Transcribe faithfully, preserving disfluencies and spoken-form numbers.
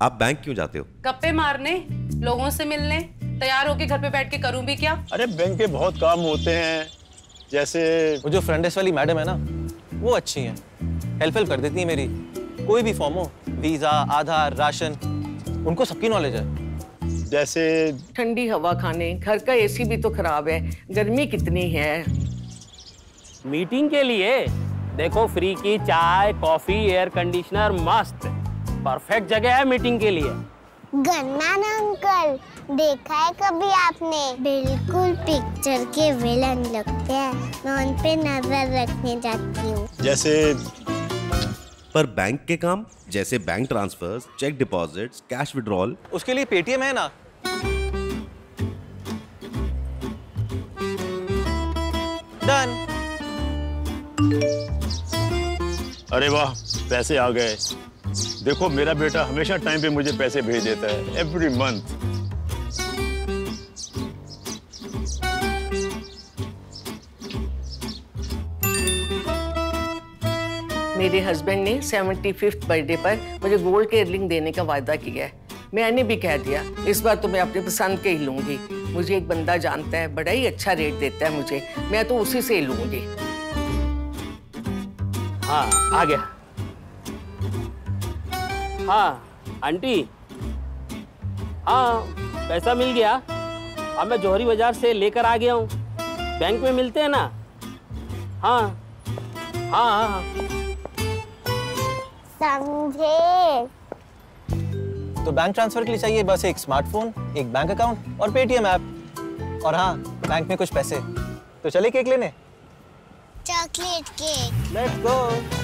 आप बैंक क्यों जाते हो? गप्पे मारने, लोगों से मिलने, तैयार होके घर पे बैठ के करूं भी क्या? अरे बैंक के बहुत काम होते हैं, जैसे वो जो फ्रंट डेस्क वाली मैडम है ना, वो अच्छी हैं, हेल्प हेल्प कर देती है मेरी। कोई भी फॉर्म हो, वीजा, आधार, राशन, उनको सबकी नॉलेज है। जैसे ठंडी हवा खाने, घर का एसी भी तो खराब है, गर्मी कितनी है। मीटिंग के लिए देखो, फ्री की चाय, कॉफी, एयर कंडीशनर मस्त, परफेक्ट जगह है मीटिंग के लिए। गन्ना ना अंकल, देखा है कभी आपने? बिल्कुल पिक्चर के विलन लगते हैं। मैं उन पे नजर रखने जाती हूँ। जैसे पर बैंक के काम जैसे bank transfers, cheque deposits, cash withdrawal, उसके लिए पेटीएम है ना। डन। अरे वाह, पैसे आ गए। देखो मेरा बेटा हमेशा टाइम पे मुझे पैसे भेज देता है, एवरी मंथ। मेरे हस्बैंड ने पचहत्तरवें बर्थडे पर मुझे गोल्ड के इयररिंग देने का वायदा किया है। मैंने भी कह दिया इस बार तो मैं अपने पसंद के ही लूंगी। मुझे एक बंदा जानता है, बड़ा ही अच्छा रेट देता है मुझे, मैं तो उसी से ही लूंगी। हाँ आ गया। हाँ आंटी, हाँ पैसा मिल गया। अब मैं जौहरी बाजार से लेकर आ गया हूँ। बैंक में मिलते हैं ना? हाँ हाँ हाँ, हाँ। समझे? तो बैंक ट्रांसफर के लिए चाहिए बस एक स्मार्टफोन, एक बैंक अकाउंट और पेटीएम ऐप। और हाँ, बैंक में कुछ पैसे। तो चले केक लेने? Chocolate cake. Let's go.